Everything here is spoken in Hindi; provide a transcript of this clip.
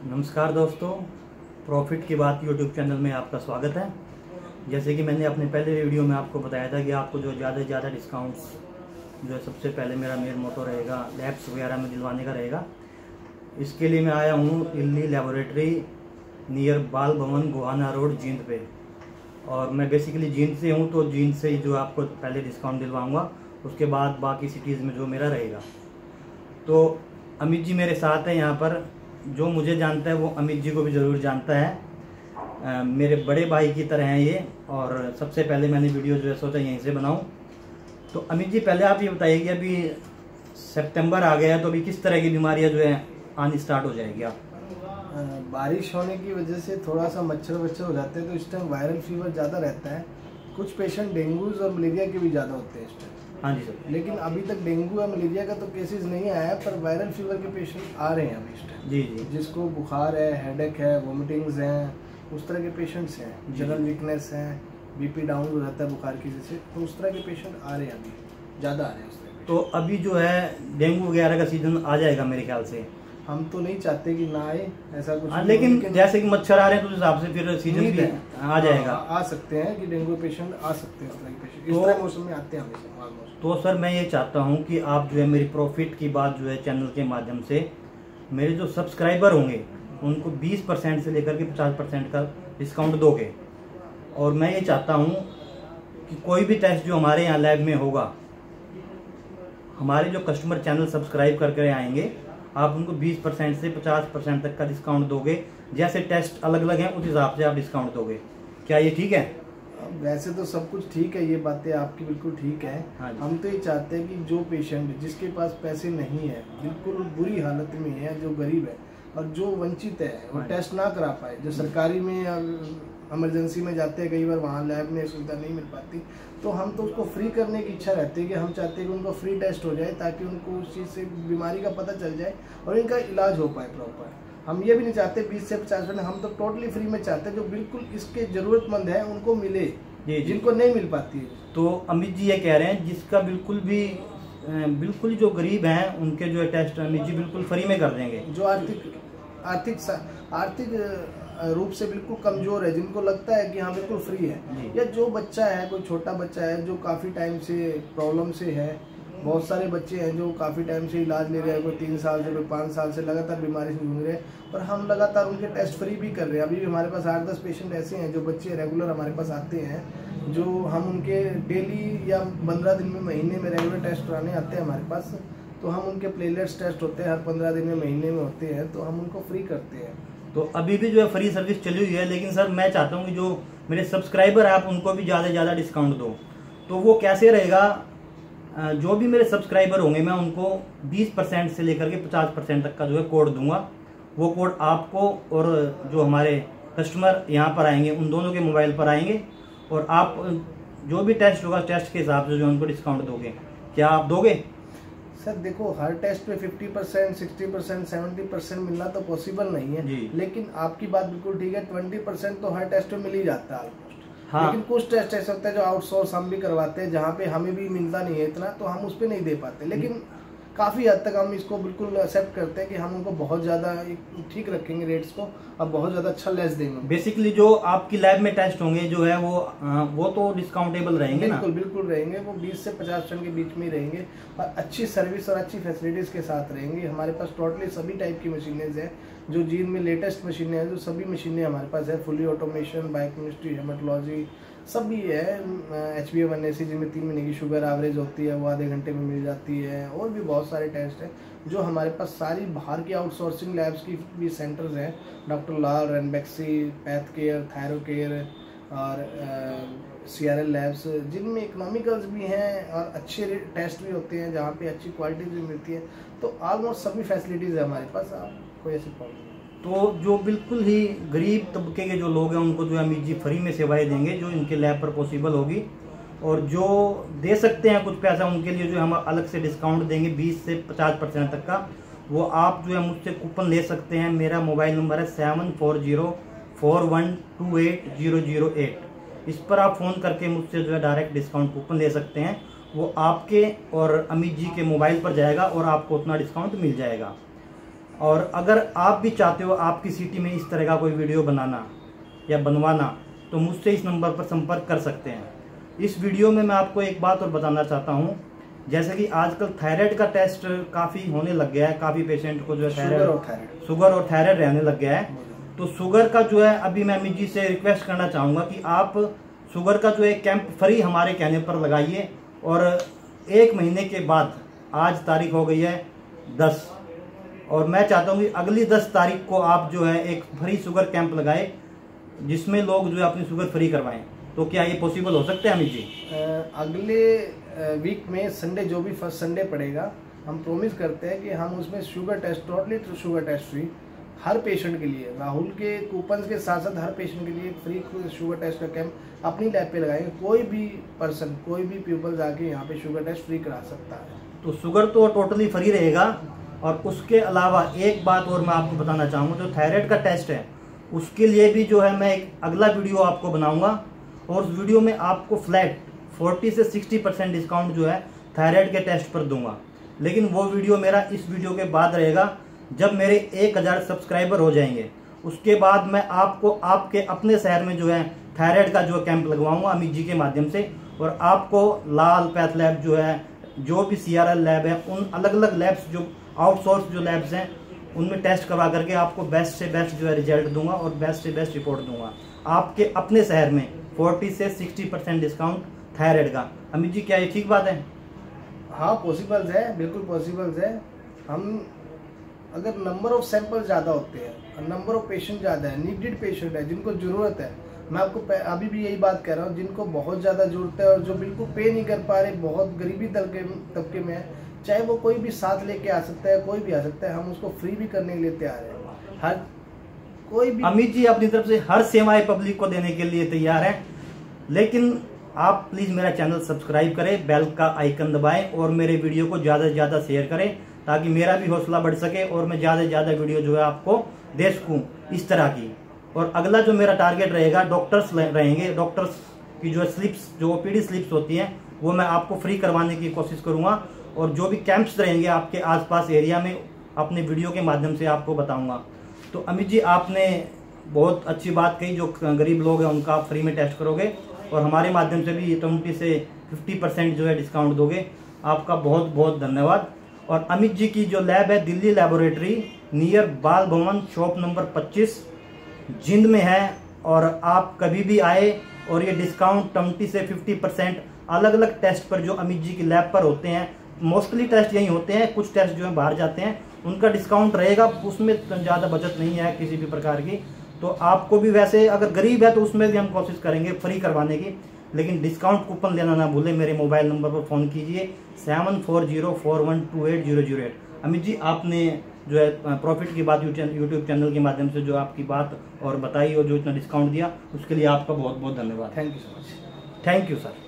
नमस्कार दोस्तों, प्रॉफिट की बात यूट्यूब चैनल में आपका स्वागत है। जैसे कि मैंने अपने पहले वीडियो में आपको बताया था कि आपको जो ज़्यादा से ज़्यादा डिस्काउंट्स जो है सबसे पहले मेरा मेन मोटो रहेगा लैब्स वगैरह में दिलवाने का रहेगा। इसके लिए मैं आया हूँ इल्ली लेबोरेटरी नियर बाल भवन गोहाना रोड जींद पे। और मैं बेसिकली जींद से हूँ, तो जींद से ही जो आपको पहले डिस्काउंट दिलवाऊँगा, उसके बाद बाकी सिटीज़ में जो मेरा रहेगा। तो अमित जी मेरे साथ हैं यहाँ पर। जो मुझे जानता है वो अमित जी को भी ज़रूर जानता है। मेरे बड़े भाई की तरह हैं ये। और सबसे पहले मैंने वीडियो जो है सोचा यहीं से बनाऊं। तो अमित जी पहले आप ये बताइए कि अभी सितंबर आ गया है, तो अभी किस तरह की बीमारियां जो है आनी स्टार्ट हो जाएगी? आप बारिश होने की वजह से थोड़ा सा मच्छर हो जाते हैं, तो इस टाइम वायरल फीवर ज़्यादा रहता है। कुछ पेशेंट डेंगूज और मलेरिया के भी ज़्यादा होते हैं इस टाइम। हाँ जी सर। लेकिन अभी तक डेंगू या मलेरिया का तो केसेस नहीं आया, पर वायरल फीवर के पेशेंट आ रहे हैं अभी इस टाइम। जी जी। जिसको बुखार है, हेडेक है, वोमिटिंग्स हैं, उस तरह के पेशेंट्स हैं। जनरल वीकनेस है, बीपी डाउन हो जाता है बुखार की वजह से, तो उस तरह के पेशेंट आ रहे हैं अभी, ज़्यादा आ रहे हैं उस तरह के। तो अभी जो है डेंगू वगैरह का सीजन आ जाएगा मेरे ख्याल से। हम तो नहीं चाहते कि ना आए ऐसा कुछ, लेकिन जैसे कि मच्छर आ रहे हैं तो उस हिसाब से फिर सीजन भी आ जाएगा। आ सकते हैं कि डेंगू पेशेंट आ सकते हैं, इस तरह के पेशेंट इस तरह मौसम में आते हैं हमेशा ऑलमोस्ट। तो सर मैं ये चाहता हूँ कि आप जो है मेरी प्रॉफिट की बात जो है चैनल के माध्यम से मेरे जो सब्सक्राइबर होंगे उनको 20% से लेकर के 50% का डिस्काउंट दोगे। और मैं ये चाहता हूँ कि कोई भी टेस्ट जो हमारे यहाँ लैब में होगा, हमारे जो कस्टमर चैनल सब्सक्राइब करके आएंगे, आप उनको 20% से 50% तक का डिस्काउंट दोगे। जैसे टेस्ट अलग अलग हैं उस हिसाब से आप डिस्काउंट दोगे। क्या ये ठीक है? वैसे तो सब कुछ ठीक है, ये बातें आपकी बिल्कुल ठीक है। हम तो ये चाहते हैं कि जो पेशेंट जिसके पास पैसे नहीं है, बिल्कुल बुरी हालत में है, जो गरीब है और जो वंचित है, वो टेस्ट ना करा पाए। जो सरकारी में इमरजेंसी में जाते हैं, कई बार वहाँ लैब में सुविधा नहीं मिल पाती, तो हम तो उसको फ्री करने की इच्छा रहती है कि हम चाहते हैं कि उनको फ्री टेस्ट हो जाए, ताकि उनको उस चीज़ से बीमारी का पता चल जाए और इनका इलाज हो पाए प्रॉपर। हम ये भी नहीं चाहते 20 से 50%, हम तो टोटली फ्री में चाहते हैं। जो बिल्कुल इसके ज़रूरतमंद है उनको मिले, जिनको नहीं मिल पाती है। तो अमित जी ये कह रहे हैं जिसका बिल्कुल जो गरीब हैं उनके जो है टेस्ट अमित जी बिल्कुल फ्री में कर देंगे। जो आर्थिक रूप से बिल्कुल कमजोर है, जिनको लगता है कि हाँ बिल्कुल फ्री है, या जो बच्चा है, कोई छोटा बच्चा है जो काफ़ी टाइम से प्रॉब्लम से है। बहुत सारे बच्चे हैं जो काफ़ी टाइम से इलाज ले रहे हैं, कोई 3 साल से, कोई 5 साल से लगातार बीमारी से जूझ रहे हैं, और हम लगातार उनके टेस्ट फ्री भी कर रहे हैं। अभी भी हमारे पास 8-10 पेशेंट ऐसे हैं जो बच्चे रेगुलर हमारे पास आते हैं, जो हम उनके डेली या 15 दिन में, महीने में रेगुलर टेस्ट कराने आते हैं हमारे पास। तो हम उनके प्लेटलेट्स टेस्ट होते हैं, हर 15 दिन में, महीने में होते हैं, तो हम उनको फ्री करते हैं। तो अभी भी जो है फ्री सर्विस चली हुई है। लेकिन सर मैं चाहता हूँ कि जो मेरे सब्सक्राइबर हैं आप उनको भी ज़्यादा से ज़्यादा डिस्काउंट दो। तो वो कैसे रहेगा? जो भी मेरे सब्सक्राइबर होंगे मैं उनको 20% से लेकर के 50% तक का जो है कोड दूंगा। वो कोड आपको और जो हमारे कस्टमर यहाँ पर आएंगे उन दोनों के मोबाइल पर आएंगे, और आप जो भी टेस्ट होगा टेस्ट के हिसाब से जो उनको डिस्काउंट दोगे। क्या आप दोगे? सर देखो, हर टेस्ट पे 50%, 60%, 70% मिलना तो पॉसिबल नहीं है, लेकिन आपकी बात बिल्कुल ठीक है। 20% तो हर टेस्ट पे मिल ही जाता है ऑलमोस्ट। हाँ। लेकिन कुछ टेस्ट ऐसे होते हैं जो आउटसोर्स हम भी करवाते हैं, जहाँ पे हमें भी मिलता नहीं है इतना, तो हम उस पर नहीं दे पाते। लेकिन काफ़ी हद तक हम इसको बिल्कुल एक्सेप्ट करते हैं कि हम उनको बहुत ज़्यादा ठीक रखेंगे रेट्स को, और बहुत ज़्यादा अच्छा लेस देंगे। बेसिकली जो आपकी लैब में टेस्ट होंगे जो है वो तो डिस्काउंटेबल रहेंगे ना? बिल्कुल रहेंगे। वो 20 से 50% के बीच में ही रहेंगे, और अच्छी सर्विस और अच्छी फैसिलिटीज़ के साथ रहेंगे। हमारे पास टोटली सभी टाइप की मशीनें हैं, जो जीन में लेटेस्ट मशीनें हैं, जो सभी मशीनें हमारे पास है। फुली ऑटोमेशन, बायोकेमिस्ट्री, हेमेटोलॉजी सभी है। HbA1c जिनमें 3 महीने की शुगर एवरेज होती है, वो आधे घंटे में मिल जाती है। और भी बहुत सारे टेस्ट हैं जो हमारे पास सारी बाहर की आउटसोर्सिंग लैब्स की भी सेंटर्स हैं। Doctor Lal, Ranbaxy, path care, thyrocare और CRL लैब्स, जिनमें इकोनॉमिकल्स भी हैं और अच्छे टेस्ट भी होते हैं, जहाँ पे अच्छी क्वालिटी भी मिलती है। तो ऑलमोस्ट सभी फैसिलिटीज़ है हमारे पास, आप कोई ऐसी प्रॉब्लम नहीं। तो जो बिल्कुल ही गरीब तबके के जो लोग हैं उनको जो अमित जी फ्री में सेवाएं देंगे, जो इनके लैब पर पॉसिबल होगी। और जो दे सकते हैं कुछ पैसा, उनके लिए जो हम अलग से डिस्काउंट देंगे 20 से 50% तक का। वो आप जो है मुझसे कूपन ले सकते हैं। मेरा मोबाइल नंबर है 7404128008। इस पर आप फ़ोन करके मुझसे जो है डायरेक्ट डिस्काउंट कूपन ले सकते हैं। वो आपके और अमित जी के मोबाइल पर जाएगा और आपको उतना डिस्काउंट मिल जाएगा। और अगर आप भी चाहते हो आपकी सिटी में इस तरह का कोई वीडियो बनाना या बनवाना, तो मुझसे इस नंबर पर संपर्क कर सकते हैं। इस वीडियो में मैं आपको एक बात और बताना चाहता हूँ, जैसे कि आजकल थायराइड का टेस्ट काफ़ी होने लग गया है, काफ़ी पेशेंट को जो है शुगर और थायराइड रहने लग गया है। तो शुगर का जो है अभी मैं अमित जी से रिक्वेस्ट करना चाहूँगा कि आप शुगर का जो है कैंप फ्री हमारे कहने पर लगाइए, और 1 महीने के बाद, आज तारीख हो गई है 10, और मैं चाहता हूँ कि अगली 10 तारीख को आप जो है एक फ्री शुगर कैंप लगाए, जिसमें लोग जो है अपनी शुगर फ्री करवाएं। तो क्या ये पॉसिबल हो सकता है अमित जी? अगले वीक में संडे, जो भी फर्स्ट संडे पड़ेगा, हम प्रॉमिस करते हैं कि हम उसमें sugar test, totally sugar test free हर पेशेंट के लिए, राहुल के कूपन के साथ साथ हर पेशेंट के लिए फ्री शुगर टेस्ट का कैंप अपनी लैब पे लगाएंगे। कोई भी पर्सन, कोई भी पीपल जाके यहाँ पे शुगर टेस्ट फ्री करा सकता है। तो शुगर तो टोटली फ्री रहेगा। और उसके अलावा एक बात और मैं आपको बताना चाहूँगा, जो थायराइड का टेस्ट है उसके लिए भी जो है मैं एक अगला वीडियो आपको बनाऊंगा, और उस वीडियो में आपको फ्लैट 40 से 60% डिस्काउंट जो है थायराइड के टेस्ट पर दूंगा। लेकिन वो वीडियो मेरा इस वीडियो के बाद रहेगा, जब मेरे 1000 सब्सक्राइबर हो जाएंगे। उसके बाद मैं आपको आपके अपने शहर में जो है थायराइड का जो कैंप लगवाऊंगा अमित जी के माध्यम से, और आपको लाल पैथ लैब जो है, जो भी CRL लैब है, उन अलग अलग लैब्स जो आउटसोर्स जो लैब्स हैं उनमें टेस्ट करवा करके आपको बेस्ट से बेस्ट जो है रिजल्ट दूंगा और बेस्ट से बेस्ट रिपोर्ट दूंगा आपके अपने शहर में। 40 से 60% डिस्काउंट थायराइड का। अमित जी, क्या ये ठीक बात है? हाँ, पॉसिबल्स है, बिल्कुल पॉसिबल्स है। हम अगर नंबर ऑफ सैंपल ज़्यादा होते हैं, नंबर ऑफ पेशेंट ज़्यादा है, नीडेड पेशेंट है, जिनको ज़रूरत है, मैं आपको अभी भी यही बात कह रहा हूँ, जिनको बहुत ज़्यादा ज़रूरत है और जो बिल्कुल पे नहीं कर पा रहे, बहुत गरीबी तबके में है, चाहे वो कोई भी साथ लेके आ सकता है, कोई भी आ सकता है, हम उसको फ्री भी करने के लिए तैयार है। हर कोई भी, अमित जी अपनी तरफ से हर सेवाएं पब्लिक को देने के लिए तैयार है। लेकिन आप प्लीज मेरा चैनल सब्सक्राइब करें, बेल का आइकन दबाएं और मेरे वीडियो को ज्यादा से ज्यादा शेयर करें, ताकि मेरा भी हौसला बढ़ सके और मैं ज्यादा से ज्यादा वीडियो जो है आपको दे सकूं इस तरह की। और अगला जो मेरा टारगेट रहेगा, डॉक्टर्स रहेंगे, डॉक्टर्स की जो स्लिप्स, जो OPD स्लिप्स होती हैं, वो मैं आपको फ्री करवाने की कोशिश करूंगा। और जो भी कैंप्स रहेंगे आपके आसपास एरिया में, अपने वीडियो के माध्यम से आपको बताऊंगा। तो अमित जी, आपने बहुत अच्छी बात कही, जो गरीब लोग हैं उनका आप फ्री में टेस्ट करोगे और हमारे माध्यम से भी 20 से 50% जो है डिस्काउंट दोगे। आपका बहुत बहुत धन्यवाद। और अमित जी की जो लैब है, दिल्ली लैबोरेटरी, नियर बाल भवन, शॉप नंबर 25, जिंद में है। और आप कभी भी आए, और ये डिस्काउंट 20 से 50% अलग अलग टेस्ट पर जो अमित जी की लैब पर होते हैं, मोस्टली टेस्ट यही होते हैं, कुछ टेस्ट जो है बाहर जाते हैं, उनका डिस्काउंट रहेगा, उसमें ज़्यादा बचत नहीं है किसी भी प्रकार की। तो आपको भी वैसे अगर गरीब है तो उसमें भी हम कोशिश करेंगे फ्री करवाने की, लेकिन डिस्काउंट कूपन लेना ना भूलें। मेरे मोबाइल नंबर पर फ़ोन कीजिए 7404128008। अमित जी, आपने जो है प्रॉफिट की बात यूट्यूब चैनल के माध्यम से जो आपकी बात और बताई और जो इतना डिस्काउंट दिया, उसके लिए आपका बहुत बहुत धन्यवाद। Thank you so much. Thank you sir.